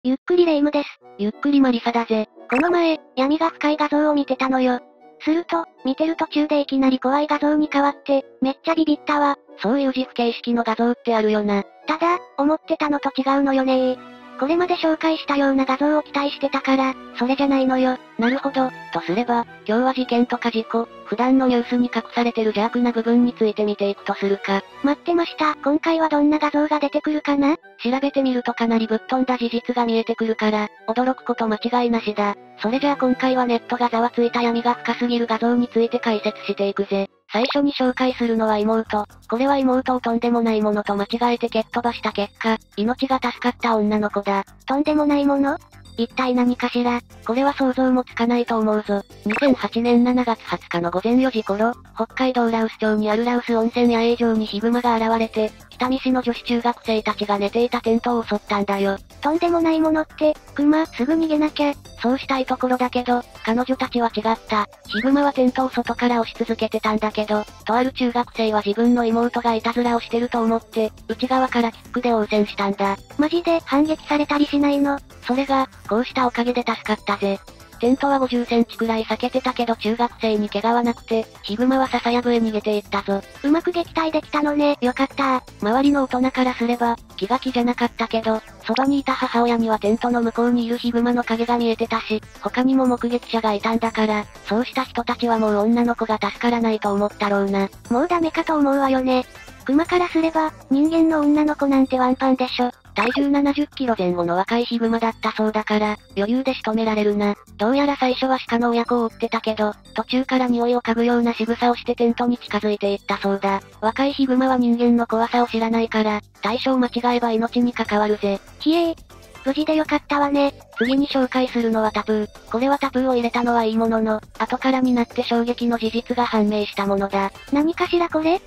ゆっくりレ夢ムです。 ゆっくりマリサだぜ。 この前、闇が深い画像を見てたのよ。すると、見てる途中でいきなり怖い画像に変わって、めっちゃビビったわ。 そういう自負形式の画像ってあるよな。 ただ、思ってたのと違うのよねー。これまで紹介したような画像を期待してたから、それじゃないのよ。 なるほど、とすれば、今日は事件とか事故、普段のニュースに隠されてる邪悪な部分について見ていくとするか。 待ってました。今回はどんな画像が出てくるかな？ 調べてみるとかなりぶっ飛んだ事実が見えてくるから、驚くこと間違いなしだ。それじゃあ今回はネットがざわついた闇が深すぎる画像について解説していくぜ。最初に紹介するのは妹。これは妹をとんでもないものと間違えて蹴っ飛ばした結果、命が助かった女の子だ。 とんでもないもの？一体何かしら？ これは想像もつかないと思うぞ。2008年7月20日の午前4時頃、北海道羅臼町にある羅臼温泉野営場にヒグマが現れて、北見市の女子中学生たちが寝ていたテントを襲ったんだよ。 とんでもないものって、クマ、すぐ逃げなきゃ。 そうしたいところだけど、彼女たちは違った。ヒグマはテントを外から押し続けてたんだけど、とある中学生は自分の妹がいたずらをしてると思って、内側からキックで応戦したんだ。 マジで反撃されたりしないの？ それが、こうしたおかげで助かったぜ。テントは50センチくらい避けてたけど中学生に怪我はなくて、ヒグマは笹やぶへ逃げていったぞ。 うまく撃退できたのね、よかった。 周りの大人からすれば、気が気じゃなかったけど、そばにいた母親にはテントの向こうにいるヒグマの影が見えてたし、他にも目撃者がいたんだから、そうした人たちはもう女の子が助からないと思ったろうな。 もうダメかと思うわよね。クマからすれば、人間の女の子なんてワンパンでしょ。 体重70キロ前後の若いヒグマだったそうだから、余裕で仕留められるな。どうやら最初は鹿の親子を追ってたけど、途中から匂いを嗅ぐような仕草をしてテントに近づいていったそうだ。若いヒグマは人間の怖さを知らないから、対象を間違えば命に関わるぜ。 ひえー。無事でよかったわね。 次に紹介するのはタプー。これはタプーを入れたのはいいものの、後からになって衝撃の事実が判明したものだ。 何かしらこれ？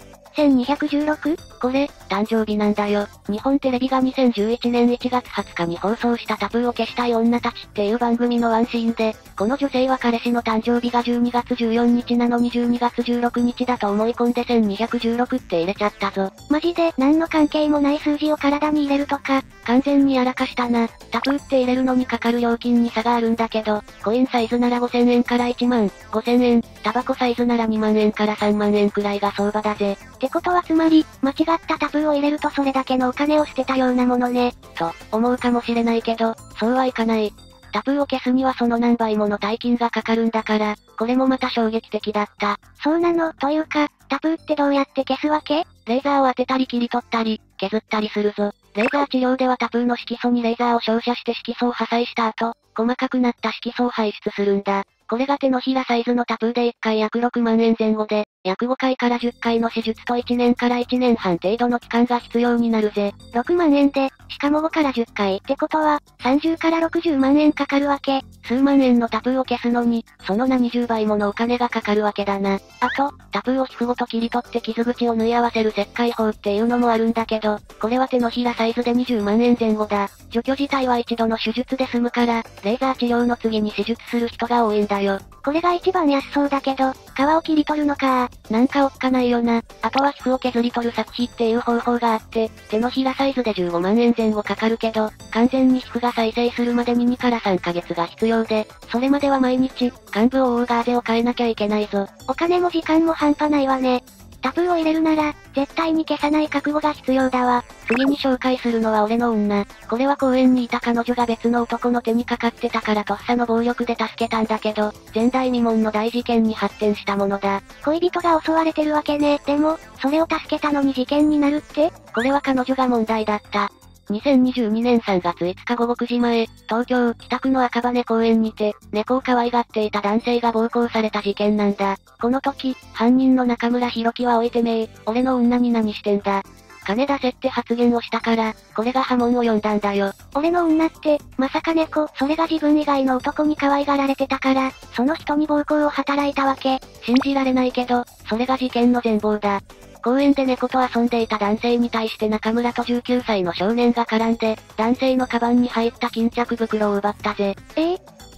1216？ これ、誕生日なんだよ。日本テレビが2011年1月20日に放送したタプーを消したい女たちっていう番組のワンシーンで、この女性は彼氏の誕生日が12月14日なのに12月16日だと思い込んで1216って入れちゃったぞ。 マジで何の関係もない数字を体に入れるとか、 完全にやらかしたな。タプーって入れるのにかかる料金に差があるんだけど、コインサイズなら5000円から1万5000円、タバコサイズなら2万円から3万円くらいが相場だぜ。 ってことはつまり、間違ったタプーを入れるとそれだけのお金を捨てたようなものね。 と、思うかもしれないけど、そうはいかない。タプーを消すにはその何倍もの大金がかかるんだから、これもまた衝撃的だった。 そうなの、というか、タプーってどうやって消すわけ？ レーザーを当てたり切り取ったり、削ったりするぞ。レーザー治療ではタプーの色素にレーザーを照射して色素を破砕した後、細かくなった色素を排出するんだ。これが手のひらサイズのタプーで1回約6万円前後で、約5回から10回の手術と1年から1年半程度の期間が必要になるぜ。 6万円で、しかも5から10回ってことは、30から60万円かかるわけ。 数万円のタプーを消すのに、その何十倍ものお金がかかるわけだな。あと、タプーを皮膚ごと切り取って傷口を縫い合わせる切開法っていうのもあるんだけど、これは手のひらサイズで20万円前後だ。除去自体は一度の手術で済むから、レーザー治療の次に手術する人が多いんだよ。 これが一番安そうだけど、皮を切り取るのか。 なんかおっかないよな。あとは皮膚を削り取る削皮っていう方法があって、手のひらサイズで15万円前後かかるけど、完全に皮膚が再生するまでに2から3ヶ月が必要で、それまでは毎日、患部を覆うガーゼを変えなきゃいけないぞ。 お金も時間も半端ないわね。タプーを入れるなら、絶対に消さない覚悟が必要だわ。 次に紹介するのは俺の女。これは公園にいた彼女が別の男の手にかかってたからとっさの暴力で助けたんだけど、前代未聞の大事件に発展したものだ。 恋人が襲われてるわけね。でも、それを助けたのに事件になるって？ これは彼女が問題だった。2022年3月5日午後9時前、東京、北区の赤羽公園にて、猫を可愛がっていた男性が暴行された事件なんだ。この時、犯人の中村弘樹は置いてめえ、俺の女に何してんだ。金出せって発言をしたから、これが波紋を呼んだんだよ。 俺の女って、まさか猫、それが自分以外の男に可愛がられてたから、その人に暴行を働いたわけ。 信じられないけど、それが事件の全貌だ。公園で猫と遊んでいた男性に対して中村と19歳の少年が絡んで、男性のカバンに入った巾着袋を奪ったぜ。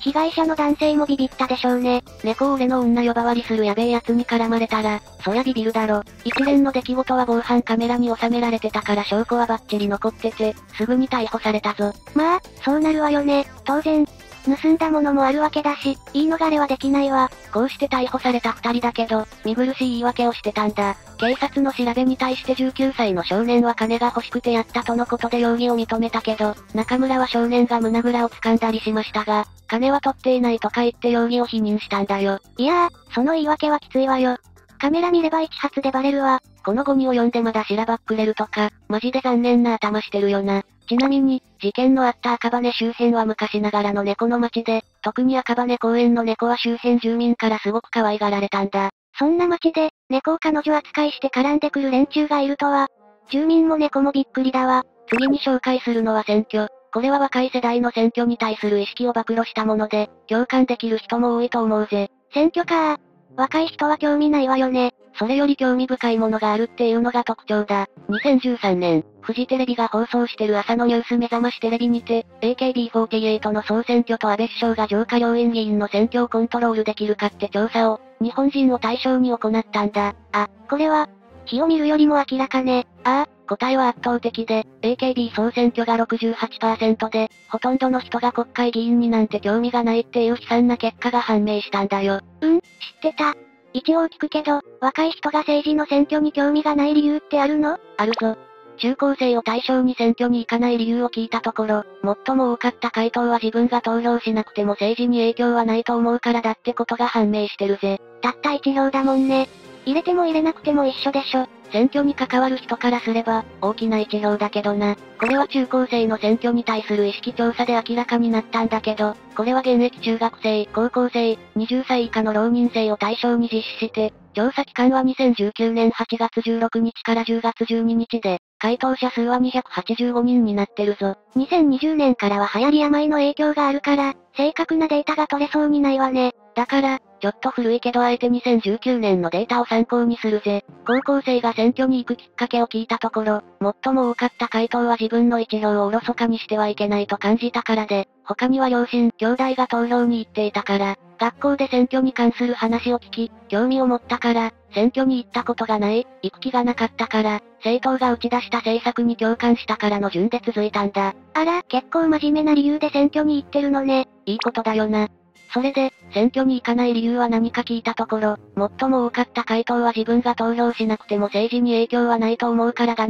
被害者の男性もビビったでしょうね。 猫を俺の女呼ばわりするやべえ奴に絡まれたら、そりゃビビるだろ。一連の出来事は防犯カメラに収められてたから証拠はバッチリ残ってて、すぐに逮捕されたぞ。 まあ、そうなるわよね。当然。盗んだものもあるわけだし、言い逃れはできないわ。 こうして逮捕された二人だけど、見苦しい言い訳をしてたんだ。警察の調べに対して19歳の少年は金が欲しくてやったとのことで容疑を認めたけど、中村は少年が胸ぐらを掴んだりしましたが、金は取っていないとか言って容疑を否認したんだよ。 いやー、その言い訳はきついわよ。カメラ見れば一発でバレるわ。 この後に及んでまだしらばっくれるとか、マジで残念な頭してるよな。ちなみに、事件のあった赤羽周辺は昔ながらの猫の町で、特に赤羽公園の猫は周辺住民からすごく可愛がられたんだ。 そんな町で、猫を彼女扱いして絡んでくる連中がいるとは、住民も猫もびっくりだわ。 次に紹介するのは選挙。これは若い世代の選挙に対する意識を暴露したもので、共感できる人も多いと思うぜ。 選挙か。若い人は興味ないわよね。 それより興味深いものがあるっていうのが特徴だ。2013年、フジテレビが放送してる朝のニュース目覚ましテレビにて、AKB48 の総選挙と安倍首相が上下両院議員の選挙をコントロールできるかって調査を、日本人を対象に行ったんだ。 あ、これは、火を見るよりも明らかね。 ああ、答えは圧倒的で、AKB 総選挙が 68% で、ほとんどの人が国会議員になんて興味がないっていう悲惨な結果が判明したんだよ。 知ってた。一応聞くけど、若い人が政治の選挙に興味がない理由ってあるの？ あるぞ。中高生を対象に選挙に行かない理由を聞いたところ、最も多かった回答は自分が投票しなくても政治に影響はないと思うからだってことが判明してるぜ。 たった1票だもんね。入れても入れなくても一緒でしょ。 選挙に関わる人からすれば、大きな一票だけどな。これは中高生の選挙に対する意識調査で明らかになったんだけど、これは現役中学生、高校生、20歳以下の浪人生を対象に実施して、調査期間は2019年8月16日から10月12日で、回答者数は285人になってるぞ。 2020年からは流行り病の影響があるから、正確なデータが取れそうにないわね。 だから、ちょっと古いけどあえて2019年のデータを参考にするぜ。高校生が選挙に行くきっかけを聞いたところ、最も多かった回答は自分の一票をおろそかにしてはいけないと感じたからで、他には両親、兄弟が投票に行っていたから、学校で選挙に関する話を聞き、興味を持ったから、選挙に行ったことがない、行く気がなかったから、政党が打ち出した政策に共感したからの順で続いたんだ。 あら、結構真面目な理由で選挙に行ってるのね。 いいことだよな。それで、選挙に行かない理由は何か聞いたところ、最も多かった回答は自分が投票しなくても政治に影響はないと思うからが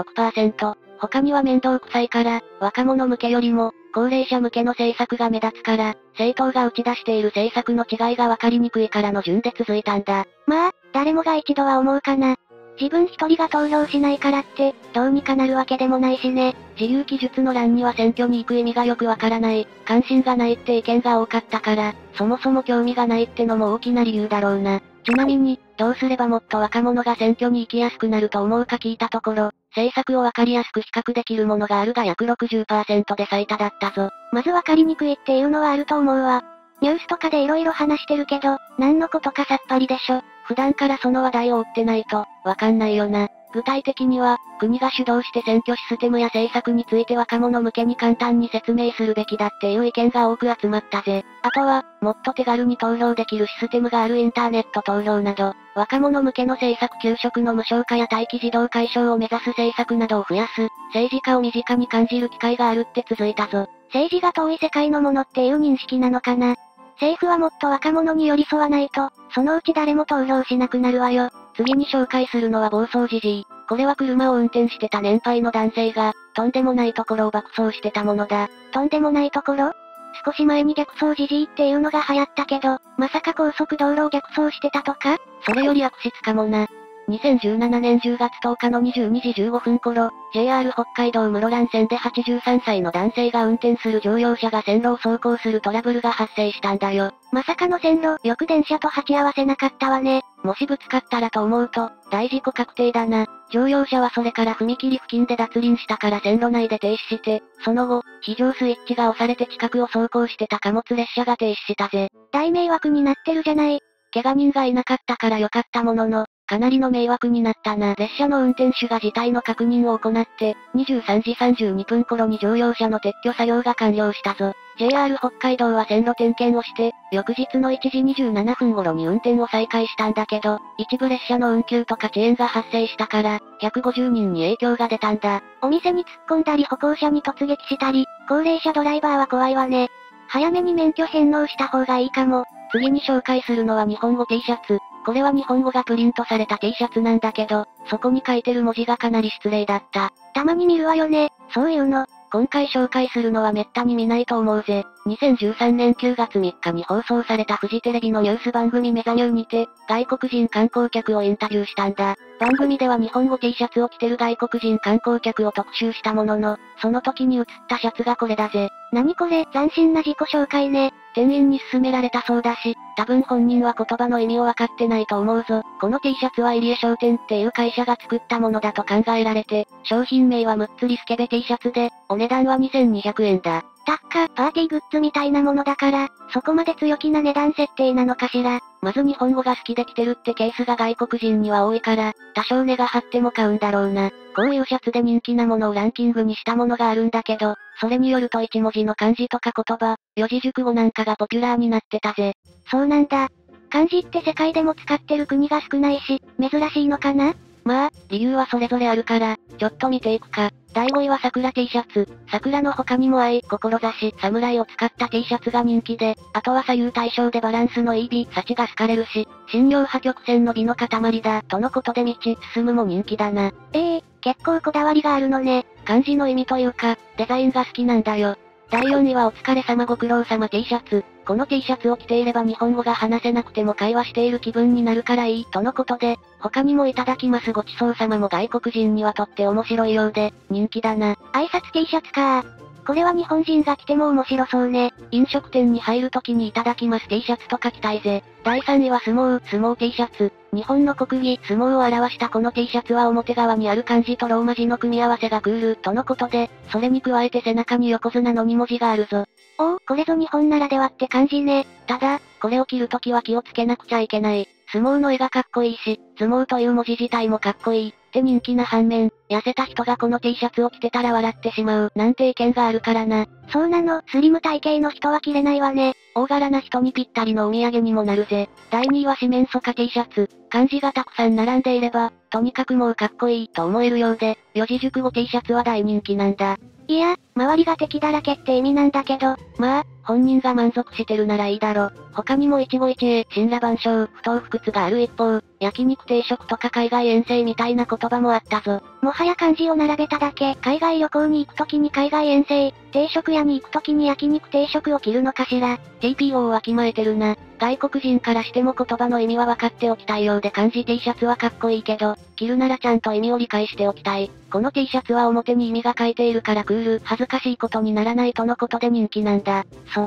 76%、他には面倒くさいから、若者向けよりも、高齢者向けの政策が目立つから、政党が打ち出している政策の違いが分かりにくいからの順で続いたんだ。 まあ、誰もが一度は思うかな。自分一人が投票しないからって、どうにかなるわけでもないしね。 自由記述の欄には選挙に行く意味がよくわからない、関心がないって意見が多かったから、そもそも興味がないってのも大きな理由だろうな。ちなみに、どうすればもっと若者が選挙に行きやすくなると思うか聞いたところ、政策をわかりやすく比較できるものがあるが約 60% で最多だったぞ。 まずわかりにくいっていうのはあると思うわ。ニュースとかで色々話してるけど、何のことかさっぱりでしょ。 普段からその話題を追ってないと、わかんないよな。具体的には、国が主導して選挙システムや政策について若者向けに簡単に説明するべきだっていう意見が多く集まったぜ。あとは、もっと手軽に投票できるシステムがあるインターネット投票など、若者向けの政策給食の無償化や待機児童解消を目指す政策などを増やす、政治家を身近に感じる機会があるって続いたぞ。 政治が遠い世界のものっていう認識なのかな。政府はもっと若者に寄り添わないと、そのうち誰も投票しなくなるわよ。 次に紹介するのは暴走じじい。これは車を運転してた年配の男性が、とんでもないところを爆走してたものだ。 とんでもないところ？少し前に逆走じじいっていうのが流行ったけど、まさか高速道路を逆走してたとか？ それより悪質かもな。2017年10月10日の22時15分頃、JR 北海道室蘭線で83歳の男性が運転する乗用車が線路を走行するトラブルが発生したんだよ。 まさかの線路、よく電車と鉢合わせなかったわね。 もしぶつかったらと思うと、大事故確定だな。乗用車はそれから踏切付近で脱輪したから線路内で停止して、その後、非常スイッチが押されて近くを走行してた貨物列車が停止したぜ。 大迷惑になってるじゃない。 怪我人がいなかったから良かったものの、かなりの迷惑になったな。列車の運転手が事態の確認を行って、23時32分頃に乗用車の撤去作業が完了したぞ。JR 北海道は線路点検をして、翌日の1時27分頃に運転を再開したんだけど、一部列車の運休とか遅延が発生したから、150人に影響が出たんだ。 お店に突っ込んだり歩行者に突撃したり、高齢者ドライバーは怖いわね。早めに免許返納した方がいいかも。 次に紹介するのは日本語 T シャツ。これは日本語がプリントされた T シャツなんだけど、そこに書いてる文字がかなり失礼だった。 たまに見るわよね、そういうの。 今回紹介するのは滅多に見ないと思うぜ。2013年9月3日に放送されたフジテレビのニュース番組メザニューにて、外国人観光客をインタビューしたんだ。番組では日本語 T シャツを着てる外国人観光客を特集したものの、その時に映ったシャツがこれだぜ。 何これ、斬新な自己紹介ね。 店員に勧められたそうだし、多分本人は言葉の意味を分かってないと思うぞ。この T シャツは入江商店っていう会社が作ったものだと考えられて、商品名はムッツリスケベ T シャツで、お値段は2200円だ。 高っ、パーティーグッズみたいなものだから、そこまで強気な値段設定なのかしら。 まず日本語が好きで着てるってケースが外国人には多いから、多少値が張っても買うんだろうな。こういうシャツで人気なものをランキングにしたものがあるんだけど、それによると1文字の漢字とか言葉、四字熟語なんかがポピュラーになってたぜ。 そうなんだ。漢字って世界でも使ってる国が少ないし、珍しいのかな？ まあ、理由はそれぞれあるから、ちょっと見ていくか。第5位は桜 T シャツ。桜の他にも愛、志、侍を使った T シャツが人気で、あとは左右対称でバランスのいい美、幸が好かれるし、信用派曲線の美の塊だ、とのことで道、進むも人気だな。 結構こだわりがあるのね。 漢字の意味というか、デザインが好きなんだよ。第4位はお疲れ様ご苦労様 T シャツ。この T シャツを着ていれば日本語が話せなくても会話している気分になるからいいとのことで、他にもいただきますごちそうさまも外国人にはとって面白いようで、人気だな。 挨拶 T シャツか。これは日本人が着ても面白そうね。 飲食店に入るときにいただきます T シャツとか着たいぜ。第3位は相撲 T シャツ。日本の国技、相撲を表したこの T シャツは表側にある漢字とローマ字の組み合わせがクール、とのことで、それに加えて背中に横綱の2文字があるぞ。 おお、これぞ日本ならではって感じね。 ただ、これを着るときは気をつけなくちゃいけない。相撲の絵がかっこいいし、相撲という文字自体もかっこいいって人気な反面、痩せた人がこの T シャツを着てたら笑ってしまうなんて意見があるからな。 そうなの、スリム体型の人は着れないわね。 大柄な人にぴったりのお土産にもなるぜ。第2位は四面楚歌 T シャツ。漢字がたくさん並んでいれば、とにかくもうかっこいいと思えるようで、四字熟語 T シャツは大人気なんだ。 いや、周りが敵だらけって意味なんだけど。 まあ、本人が満足してるならいいだろ。他にも一期一会、神羅万象、不当不屈がある一方、焼肉定食とか海外遠征みたいな言葉もあったぞ。 もはや漢字を並べただけ、海外旅行に行くときに海外遠征、定食屋に行くときに焼肉定食を着るのかしら。 TPO をわきまえてるな。外国人からしても言葉の意味は分かっておきたいようで漢字 T シャツはかっこいいけど、着るならちゃんと意味を理解しておきたい。この T シャツは表に意味が書いているからクール、恥ずかしいことにならないとのことで人気なんだ。 そう。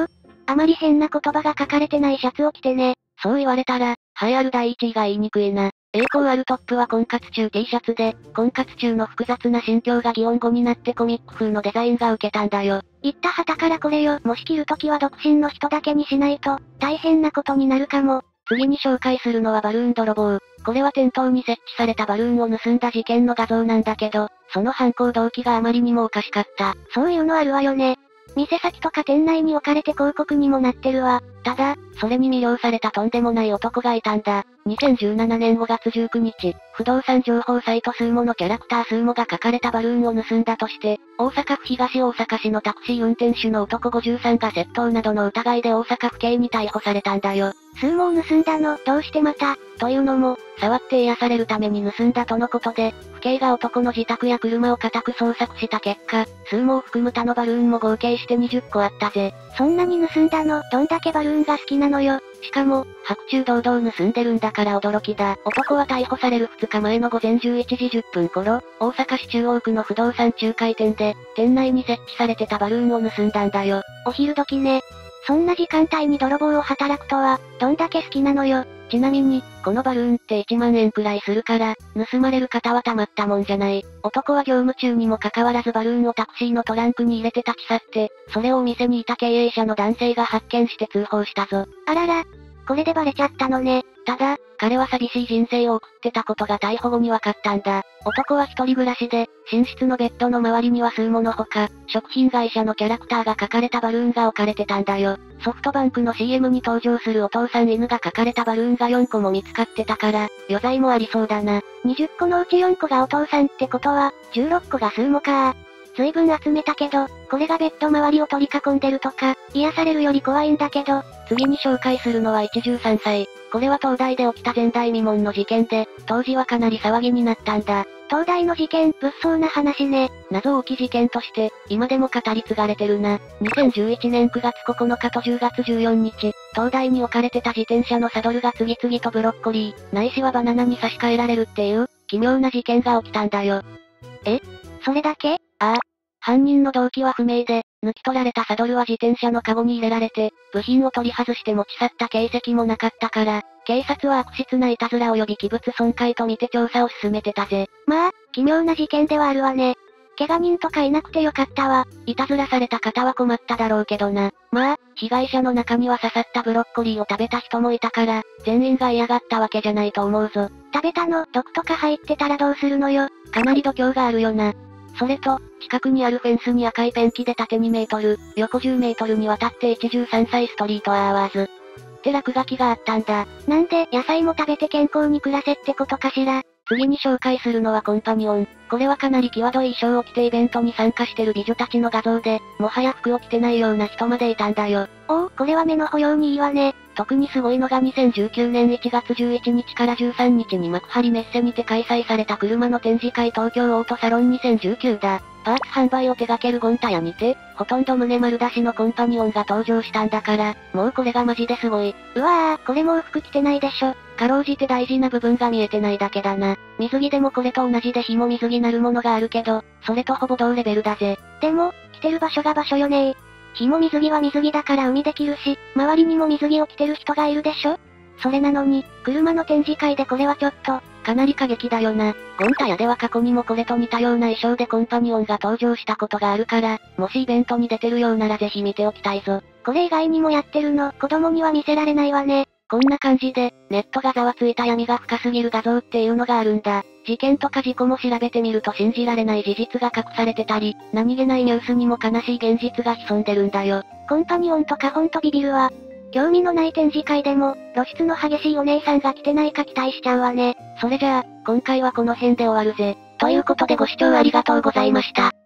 あまり変な言葉が書かれてないシャツを着てね。 そう言われたら、栄えある第一位が言いにくいな。栄光あるトップは婚活中 T シャツで、婚活中の複雑な心境が擬音語になってコミック風のデザインが受けたんだよ。 言った旗からこれよ。もし着るときは独身の人だけにしないと、大変なことになるかも。 次に紹介するのはバルーン泥棒。これは店頭に設置されたバルーンを盗んだ事件の画像なんだけど、その犯行動機があまりにもおかしかった。 そういうのあるわよね。店先とか店内に置かれて広告にもなってるわ。 ただ、それに魅了されたとんでもない男がいたんだ。2017年5月19日、不動産情報サイトスーモのキャラクタースーモが書かれたバルーンを盗んだとして、大阪府東大阪市のタクシー運転手の男53が窃盗などの疑いで大阪府警に逮捕されたんだよ。 スーモを盗んだの、どうしてまた？ というのも、触って癒されるために盗んだとのことで、府警が男の自宅や車を家宅捜索した結果、スーモを含む他のバルーンも合計して20個あったぜ。 そんなに盗んだの？どんだけバルーンが好きなのよ。 しかも、白昼堂々盗んでるんだから驚きだ。男は逮捕される2日前の午前11時10分頃、大阪市中央区の不動産仲介店で、店内に設置されてたバルーンを盗んだんだよ。 お昼時ね。そんな時間帯に泥棒を働くとは、どんだけ好きなのよ。 ちなみに、このバルーンって1万円くらいするから、盗まれる方はたまったもんじゃない。男は業務中にもかかわらずバルーンをタクシーのトランクに入れて立ち去って、それをお店にいた経営者の男性が発見して通報したぞ。 あらら、 これでバレちゃったのね。 ただ、彼は寂しい人生を送ってたことが逮捕後に分かったんだ。男は一人暮らしで、寝室のベッドの周りには数ものほか、食品会社のキャラクターが描かれたバルーンが置かれてたんだよ。ソフトバンクの CM に登場するお父さん犬が描かれたバルーンが4個も見つかってたから、余罪もありそうだな。 20個のうち4個がお父さんってことは、16個が数もか。随分集めたけど、これがベッド周りを取り囲んでるとか、癒されるより怖いんだけど。 次に紹介するのは一13歳。これは東大で起きた前代未聞の事件で、当時はかなり騒ぎになったんだ。 東大の事件、物騒な話ね。 謎多き事件として、今でも語り継がれてるな。2011年9月9日と10月14日、東大に置かれてた自転車のサドルが次々とブロッコリー、ないしはバナナに差し替えられるっていう、奇妙な事件が起きたんだよ。 それだけ？ ああ。犯人の動機は不明で、抜き取られたサドルは自転車のカゴに入れられて、部品を取り外して持ち去った形跡もなかったから、警察は悪質ないたずら及び器物損壊と見て調査を進めてたぜ。 まあ、奇妙な事件ではあるわね。怪我人とかいなくてよかったわ。 いたずらされた方は困っただろうけどな。まあ、被害者の中には刺さったブロッコリーを食べた人もいたから、全員が嫌がったわけじゃないと思うぞ。 食べたの、毒とか入ってたらどうするのよ。 かなり度胸があるよな。それと、近くにあるフェンスに赤いペンキで縦2メートル、横10メートルにわたって13歳ストリートアワーズ。って落書きがあったんだ。 なんで、野菜も食べて健康に暮らせってことかしら。 次に紹介するのはコンパニオン。これはかなり際どい衣装を着てイベントに参加してる美女たちの画像で、もはや服を着てないような人までいたんだよ。 おお、これは目の保養にいいわね。 特にすごいのが2019年1月11日から13日に幕張メッセにて開催された車の展示会東京オートサロン2019だ。パーツ販売を手掛けるゴンタヤにて、ほとんど胸丸出しのコンパニオンが登場したんだから、もうこれがマジですごい。 うわー、これもう服着てないでしょ。 かろうじて大事な部分が見えてないだけだな。水着でもこれと同じで火も水着なるものがあるけど、それとほぼ同レベルだぜ。 でも、着てる場所が場所よねー。火も水着は水着だから海で着るし、周りにも水着を着てる人がいるでしょ。それなのに、車の展示会でこれはちょっと、 かなり過激だよな。ゴンタヤでは過去にもこれと似たような衣装でコンパニオンが登場したことがあるから、もしイベントに出てるようならぜひ見ておきたいぞ。 これ以外にもやってるの、子供には見せられないわね。 こんな感じで、ネットがざわついた闇が深すぎる画像っていうのがあるんだ。事件とか事故も調べてみると信じられない事実が隠されてたり、何気ないニュースにも悲しい現実が潜んでるんだよ。 コンパニオンとかほんとビビるわ。興味のない展示会でも、露出の激しいお姉さんが来てないか期待しちゃうわね。 それじゃあ、今回はこの辺で終わるぜ。ということでご視聴ありがとうございました。